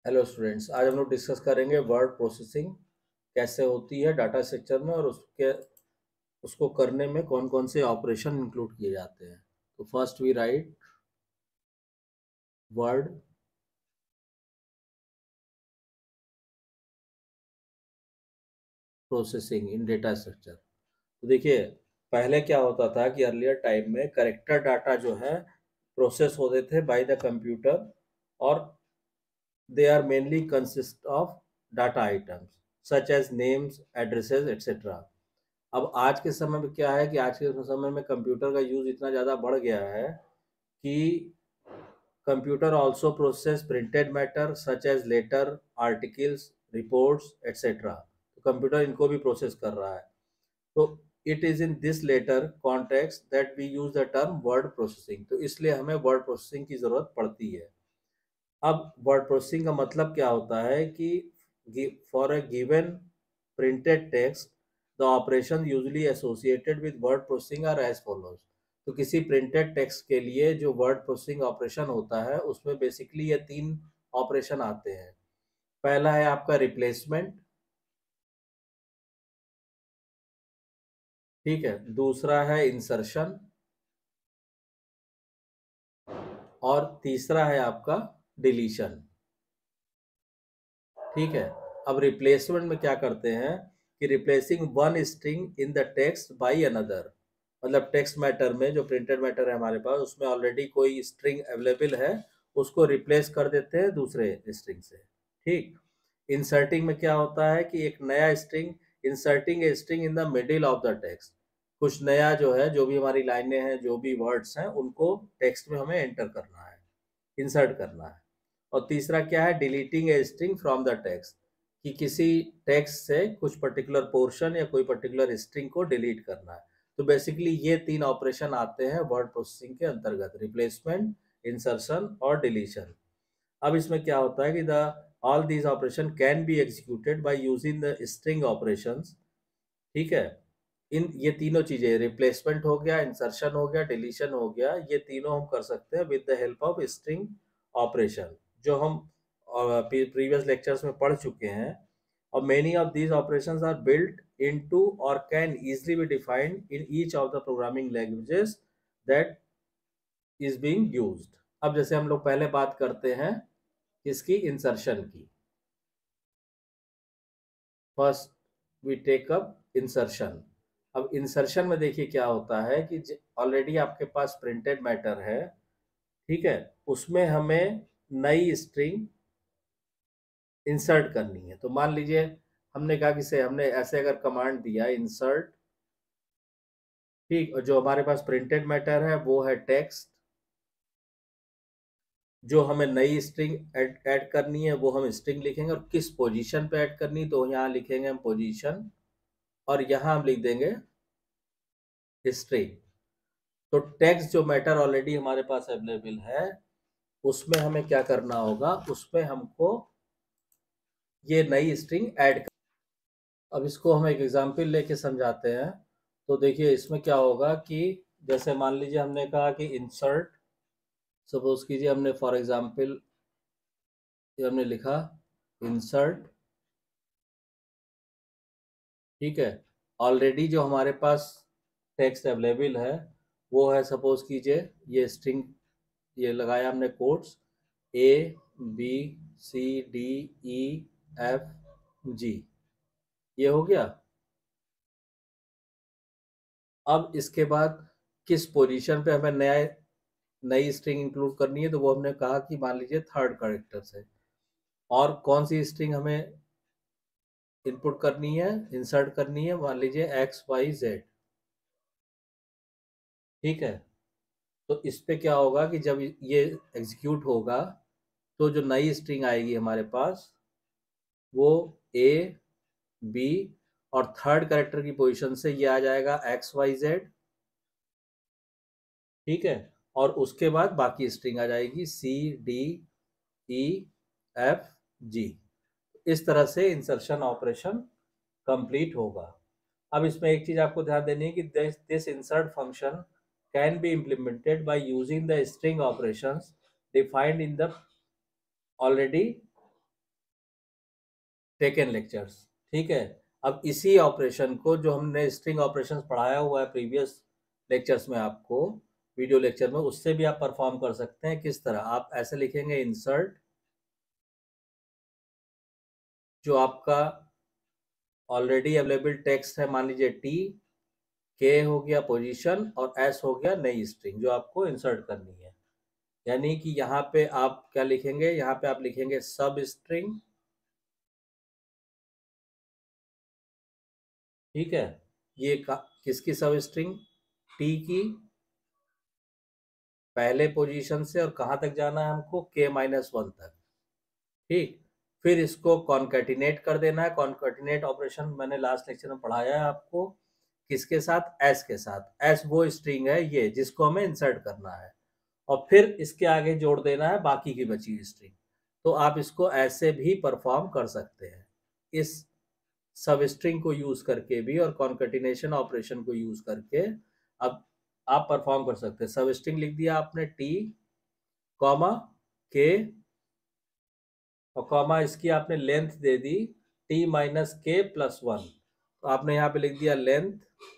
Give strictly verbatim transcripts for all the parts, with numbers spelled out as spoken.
Hello students, आज हम लोग डिस्कस करेंगे वर्ड प्रोसेसिंग कैसे होती है डाटा स्ट्रक्चर में और उसके उसको करने में कौन कौन से ऑपरेशन इंक्लूड किए जाते हैं। तो first we write word processing in data structure. तो देखिए, पहले क्या होता था कि अर्लियर टाइम में करेक्टर डाटा जो है प्रोसेस होते थे बाय द कंप्यूटर, और they are mainly consist of data items such as names, addresses, et cetera. अब आज के समय में क्या है कि आज के समय में कंप्यूटर का यूज इतना ज़्यादा बढ़ गया है कि computer also process printed matter such as letter, articles, reports etcetera. तो कंप्यूटर इनको भी प्रोसेस कर रहा है। तो it is in this letter context that we use the term word processing. तो इसलिए हमें वर्ड प्रोसेसिंग की ज़रूरत पड़ती है। अब वर्ड प्रोसेसिंग का मतलब क्या होता है कि for a given printed text the operation usually associated with word processing are as follows. तो किसी प्रिंटेड टेक्स्ट के लिए जो वर्ड प्रोसेसिंग ऑपरेशन होता है उसमें बेसिकली ये तीन ऑपरेशन आते हैं। पहला है आपका रिप्लेसमेंट, ठीक है। दूसरा है इंसर्शन, और तीसरा है आपका डिलीशन, ठीक है। अब रिप्लेसमेंट में क्या करते हैं कि replacing one string in the text by another. मतलब टेक्स्ट मैटर में जो प्रिंटेड मैटर है हमारे पास उसमें ऑलरेडी कोई स्ट्रिंग अवेलेबल है, उसको रिप्लेस कर देते हैं दूसरे स्ट्रिंग से, ठीक। इंसर्टिंग में क्या होता है कि एक नया string, inserting a string in the middle of the text. कुछ नया जो है, जो भी हमारी लाइनें हैं, जो भी वर्ड्स हैं, उनको टेक्स्ट में हमें एंटर करना है, इंसर्ट करना है। और तीसरा क्या है, deleting a string from the text, कि किसी टेक्स्ट से कुछ पर्टिकुलर पोर्शन या कोई पर्टिकुलर स्ट्रिंग को डिलीट करना है। तो बेसिकली ये तीन ऑपरेशन आते हैं वर्ड प्रोसेसिंग के अंतर्गत, रिप्लेसमेंट, इंसर्शन और डिलीशन। अब इसमें क्या होता है कि the all these operation can be executed by using the string operations, ठीक है। इन ये तीनों चीजें, रिप्लेसमेंट हो गया, इंसर्शन हो गया, डिलीशन हो गया, ये तीनों हम कर सकते हैं with the help of string operation, जो हम प्रीवियस लेक्चर्स में पढ़ चुके हैं। और many of these operations are built into और can easily be defined in each of the programming languages that is being used. अब जैसे हम लोग पहले बात करते हैं इसकी इंसर्शन की। First we take up insertion. अब इंसर्शन में देखिए क्या होता है कि ऑलरेडी आपके पास प्रिंटेड मैटर है, ठीक है। उसमें हमें नई स्ट्रिंग इंसर्ट करनी है। तो मान लीजिए हमने कहा कि से हमने ऐसे अगर कमांड दिया इंसर्ट, ठीक, और जो हमारे पास प्रिंटेड मैटर है वो है टेक्स्ट, जो हमें नई स्ट्रिंग ऐड ऐड करनी है वो हम स्ट्रिंग लिखेंगे, और किस पोजीशन पे ऐड करनी तो यहाँ लिखेंगे हम पोजीशन, और यहाँ हम लिख देंगे स्ट्रिंग। तो टेक्स्ट जो मैटर ऑलरेडी हमारे पास अवेलेबल है उसमें हमें क्या करना होगा, उसमें हमको ये नई स्ट्रिंग ऐड कर। अब इसको हम एक एग्जांपल लेके समझाते हैं। तो देखिए इसमें क्या होगा कि जैसे मान लीजिए हमने कहा कि इंसर्ट, सपोज कीजिए हमने फॉर एग्जांपल ये हमने लिखा इंसर्ट, ठीक है। ऑलरेडी जो हमारे पास टेक्स्ट अवेलेबल है वो है, सपोज कीजिए ये स्ट्रिंग, ये लगाया हमने quotes A B C D E F G, ये हो गया। अब इसके बाद किस पोजीशन पे हमें नया नई स्ट्रिंग इंक्लूड करनी है, तो वो हमने कहा कि मान लीजिए थर्ड कैरेक्टर से। और कौन सी स्ट्रिंग हमें इनपुट करनी है, इंसर्ट करनी है, मान लीजिए एक्स वाई जेड, ठीक है। तो इस पे क्या होगा कि जब ये एग्जीक्यूट होगा तो जो नई स्ट्रिंग आएगी हमारे पास वो ए बी और थर्ड कैरेक्टर की पोजीशन से ये आ जाएगा एक्स वाई जेड, ठीक है। और उसके बाद बाकी स्ट्रिंग आ जाएगी सी डी ई एफ जी। इस तरह से इंसर्शन ऑपरेशन कंप्लीट होगा। अब इसमें एक चीज आपको ध्यान देनी है कि this this insert function can be implemented by using the string operations defined in the already taken lectures, ठीक है। अब इसी ऑपरेशन को जो हमने स्ट्रिंग ऑपरेशंस पढ़ाया हुआ है प्रीवियस लेक्चर्स में आपको, वीडियो लेक्चर में, उससे भी आप परफॉर्म कर सकते हैं। किस तरह? आप ऐसे लिखेंगे, इंसर्ट जो आपका ऑलरेडी अवेलेबल टेक्स्ट है, मान लीजिए टी, के हो गया पोजीशन और एस हो गया नई स्ट्रिंग जो आपको इंसर्ट करनी है। यानी कि यहाँ पे आप क्या लिखेंगे, यहाँ पे आप लिखेंगे सब स्ट्रिंग, ठीक है। ये किसकी सब स्ट्रिंग? टी की, पहले पोजीशन से और कहाँ तक जाना है हमको, के माइनस वन तक, ठीक। फिर इसको कॉन्केटिनेट कर देना है। कॉन्केटिनेट ऑपरेशन मैंने लास्ट लेक्चर में पढ़ाया है आपको, किसके साथ? एस के साथ। एस वो स्ट्रिंग है ये जिसको हमें इंसर्ट करना है, और फिर इसके आगे जोड़ देना है बाकी की बची हुई स्ट्रिंग। तो आप इसको ऐसे भी परफॉर्म कर सकते हैं, इस सब स्ट्रिंग को यूज करके भी और कॉन्केटिनेशन ऑपरेशन को यूज करके अब आप परफॉर्म कर सकते हैं। सब स्ट्रिंग लिख दिया आपने, टी कॉमा के, और कॉमा इसकी आपने लेंथ दे दी T minus K plus one. तो आपने यहाँ पे लिख दिया length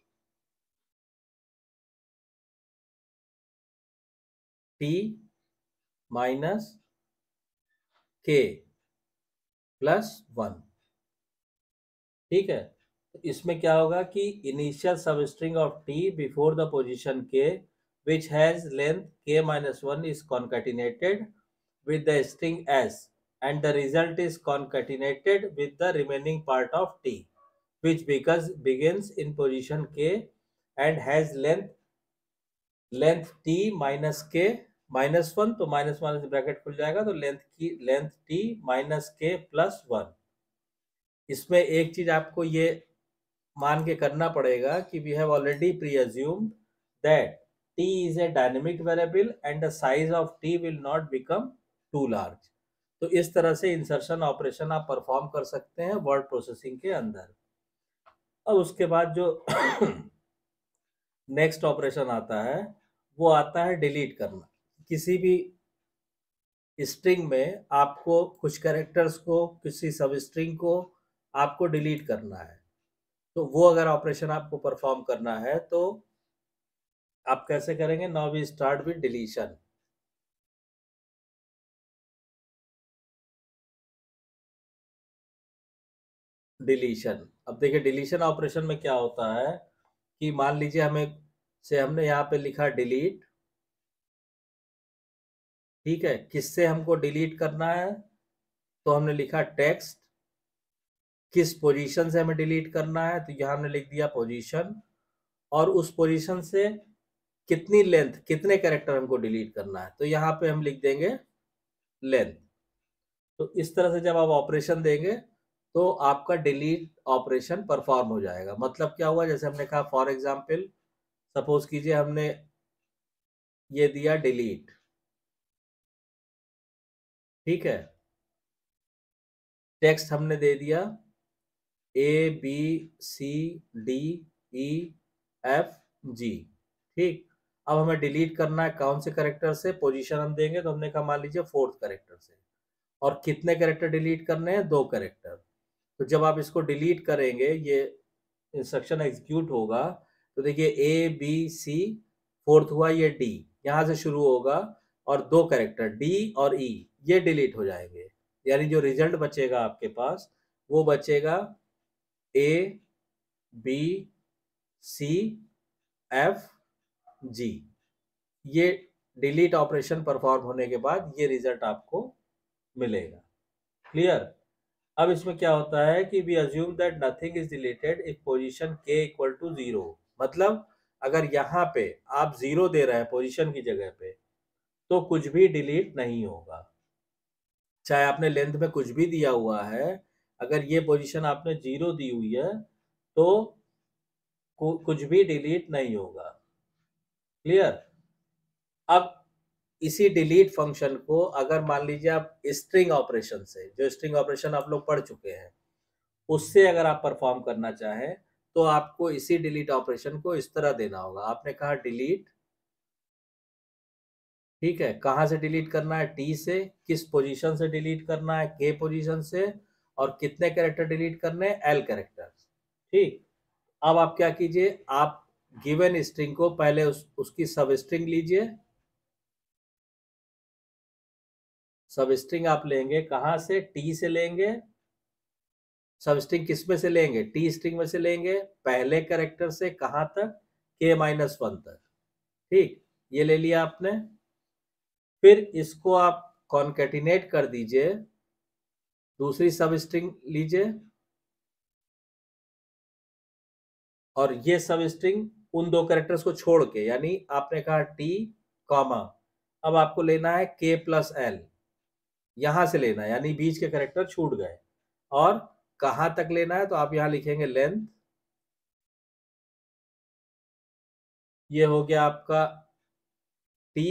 T minus K plus one, ठीक है। तो इसमें क्या होगा कि initial substring of T before the position K which has length K minus one is concatenated with the string s, and the result is concatenated with the remaining part of t, which because begins in position k and has length length t minus k minus one. तो minus one से bracket खुल जाएगा, तो length की length t minus K plus one. इसमें एक चीज आपको ये मान के करना पड़ेगा कि we have already pre assumed that t is a dynamic variable and the size of t will not become too large। तो इस तरह से इंसर्शन ऑपरेशन आप परफॉर्म कर सकते हैं वर्ड प्रोसेसिंग के अंदर। अब उसके बाद जो नेक्स्ट ऑपरेशन आता है वो आता है डिलीट करना। किसी भी स्ट्रिंग में आपको कुछ कैरेक्टर्स को, किसी सब स्ट्रिंग को आपको डिलीट करना है, तो वो अगर ऑपरेशन आपको परफॉर्म करना है तो आप कैसे करेंगे? Now we start with deletion. Deletion, अब देखिए डिलीशन ऑपरेशन में क्या होता है कि मान लीजिए हमें से हमने यहाँ पे लिखा डिलीट, ठीक है। किससे हमको डिलीट करना है? तो हमने लिखा टेक्स्ट। किस पोजीशन से हमें डिलीट करना है? तो यहाँ हमने लिख दिया पोजीशन, और उस पोजीशन से कितनी लेंथ, कितने कैरेक्टर हमको डिलीट करना है, तो यहाँ पे हम लिख देंगे लेंथ। तो इस तरह से जब आप ऑपरेशन देंगे तो आपका डिलीट ऑपरेशन परफॉर्म हो जाएगा। मतलब क्या हुआ? जैसे हमने कहा फॉर एग्जांपल, सपोज कीजिए हमने ये दिया डिलीट, ठीक है। टेक्स्ट हमने दे दिया A B C D E F G, ठीक। अब हमें डिलीट करना है कौन से कैरेक्टर से? पोजीशन हम देंगे तो हमने कहा मान लीजिए फोर्थ कैरेक्टर से। और कितने कैरेक्टर डिलीट करने हैं? दो कैरेक्टर। तो जब आप इसको डिलीट करेंगे, ये इंस्ट्रक्शन एग्जीक्यूट होगा, तो देखिए ए बी सी, फोर्थ हुआ ये डी, यहाँ से शुरू होगा, और दो कैरेक्टर डी और ई e, ये डिलीट हो जाएंगे। यानी जो रिजल्ट बचेगा आपके पास वो बचेगा ए बी सी एफ जी। ये डिलीट ऑपरेशन परफॉर्म होने के बाद ये रिजल्ट आपको मिलेगा। क्लियर? अब इसमें क्या होता है कि we assume that nothing is deleted if position K equal to zero. मतलब अगर यहाँ पे आप जीरो दे रहे हैं पोजीशन की जगह पे, तो कुछ भी डिलीट नहीं होगा। चाहे आपने लेंथ में कुछ भी दिया हुआ है, अगर ये पोजीशन आपने जीरो दी हुई है तो कुछ भी डिलीट नहीं होगा। क्लियर? अब इसी डिलीट फंक्शन को अगर मान लीजिए आप स्ट्रिंग ऑपरेशन से, जो स्ट्रिंग ऑपरेशन आप लोग पढ़ चुके हैं, उससे अगर आप परफॉर्म करना चाहें तो आपको इसी डिलीट ऑपरेशन को इस तरह देना होगा। आपने कहा डिलीट, ठीक है। कहां से डिलीट करना है? टी से। किस पोजीशन से डिलीट करना है? के पोजीशन से। और कितने कैरेक्टर डिलीट करने हैं, एल कैरेक्टर। ठीक, अब आप क्या कीजिए, आप गिवन स्ट्रिंग को पहले उस, उसकी सब स्ट्रिंग लीजिए। सब स्ट्रिंग आप लेंगे कहां से, टी से लेंगे। सब स्ट्रिंग किस में से लेंगे, टी स्ट्रिंग में से लेंगे, पहले कैरेक्टर से कहां तक, के माइनस वन तक। ठीक, ये ले लिया आपने। फिर इसको आप कॉन्केटिनेट कर दीजिए, दूसरी सब स्ट्रिंग लीजिए, और ये सब स्ट्रिंग उन दो कैरेक्टर्स को छोड़ के, यानी आपने कहा टी कॉमा, अब आपको लेना है के प्लस एल, यहां से लेना है, यानी बीच के कैरेक्टर छूट गए। और कहां तक लेना है, तो आप यहां लिखेंगे लेंथ, ये हो गया आपका T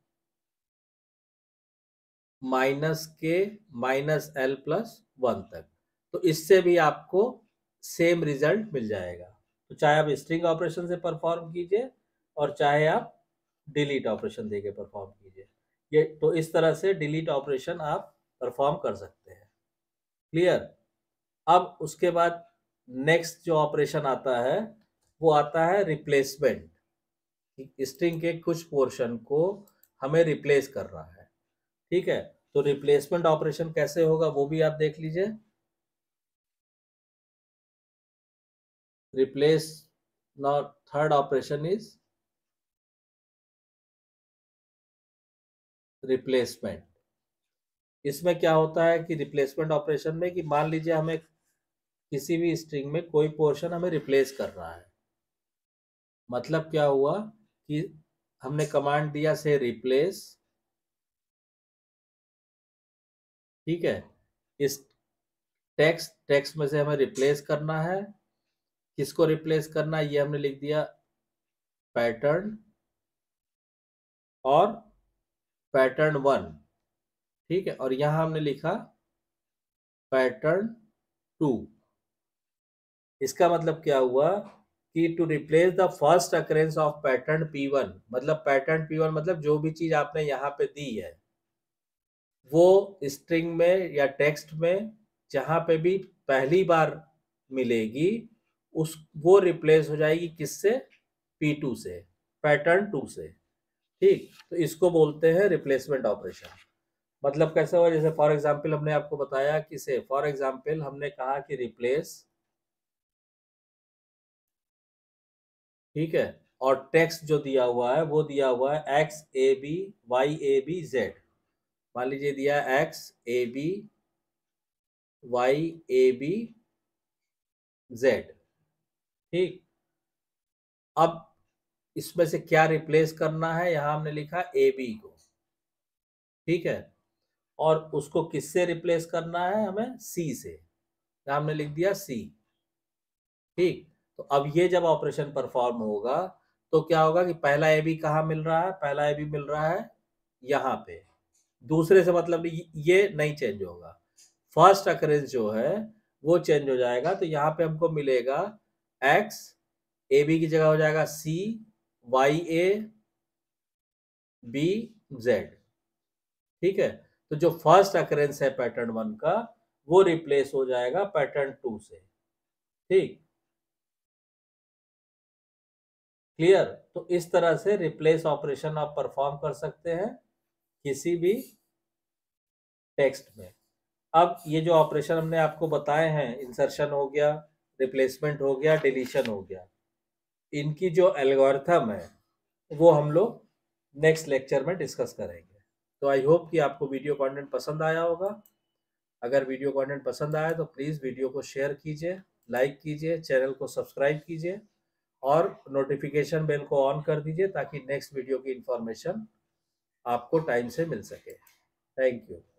minus K minus L plus one तक। तो इससे भी आपको सेम रिजल्ट मिल जाएगा। तो चाहे आप स्ट्रिंग ऑपरेशन से परफॉर्म कीजिए और चाहे आप डिलीट ऑपरेशन देके परफॉर्म कीजिए, ये तो इस तरह से डिलीट ऑपरेशन आप परफॉर्म कर सकते हैं। क्लियर। अब उसके बाद नेक्स्ट जो ऑपरेशन आता है वो आता है रिप्लेसमेंट। स्ट्रिंग के कुछ पोर्शन को हमें रिप्लेस कर रहा है। ठीक है, तो रिप्लेसमेंट ऑपरेशन कैसे होगा वो भी आप देख लीजिए। Replace, now third operation is replacement. इसमें क्या होता है कि रिप्लेसमेंट ऑपरेशन में कि मान लीजिए हमें किसी भी स्ट्रिंग में कोई पोर्शन हमें रिप्लेस कर रहा है। मतलब क्या हुआ कि हमने कमांड दिया से रिप्लेस, ठीक है, इस टेक्स्ट टेक्स्ट में से हमें रिप्लेस करना है। किसको रिप्लेस करना है, ये हमने लिख दिया पैटर्न और पैटर्न वन। ठीक है, और यहां हमने लिखा पैटर्न टू। इसका मतलब क्या हुआ कि to replace the first occurrence of pattern P one, मतलब पैटर्न पी वन मतलब जो भी चीज आपने यहाँ पे दी है वो स्ट्रिंग में या टेक्स्ट में जहां पे भी पहली बार मिलेगी उस वो रिप्लेस हो जाएगी किससे, पी टू से, पैटर्न टू से। ठीक, तो इसको बोलते हैं रिप्लेसमेंट ऑपरेशन। मतलब कैसे हुआ, जैसे फॉर एग्जांपल हमने आपको बताया कि से फॉर एग्जांपल हमने कहा कि रिप्लेस, ठीक है, और टेक्स्ट जो दिया हुआ है वो दिया हुआ है X A B Y A B Z. मान लीजिए दिया X A B Y A B Z. ठीक, अब इसमें से क्या रिप्लेस करना है, यहां हमने लिखा ए बी को। ठीक है, और उसको किससे रिप्लेस करना है, हमें सी से, यहां हमने लिख दिया सी। ठीक, तो अब ये जब ऑपरेशन परफॉर्म होगा तो क्या होगा कि पहला ए बी कहाँ मिल रहा है, पहला ए बी मिल रहा है यहाँ पे, दूसरे से मतलब ये नहीं चेंज होगा, फर्स्ट अकरेंस जो है वो चेंज हो जाएगा। तो यहाँ पे हमको मिलेगा एक्स, ए बी की जगह हो जाएगा C, Y A B Z. ठीक है, तो जो फर्स्ट अकरेंस है पैटर्न वन का वो रिप्लेस हो जाएगा पैटर्न टू से। ठीक, क्लियर। तो इस तरह से रिप्लेस ऑपरेशन आप परफॉर्म कर सकते हैं किसी भी टेक्स्ट में। अब ये जो ऑपरेशन हमने आपको बताए हैं, इंसर्शन हो गया, रिप्लेसमेंट हो गया, डिलीशन हो गया, इनकी जो एल्गोरिथम है वो हम लोग नेक्स्ट लेक्चर में डिस्कस करेंगे। तो आई होप कि आपको वीडियो कंटेंट पसंद आया होगा। अगर वीडियो कंटेंट पसंद आया तो प्लीज़ वीडियो को शेयर कीजिए, लाइक कीजिए, चैनल को सब्सक्राइब कीजिए और नोटिफिकेशन बेल को ऑन कर दीजिए ताकि नेक्स्ट वीडियो की इंफॉर्मेशन आपको टाइम से मिल सके। Thank you.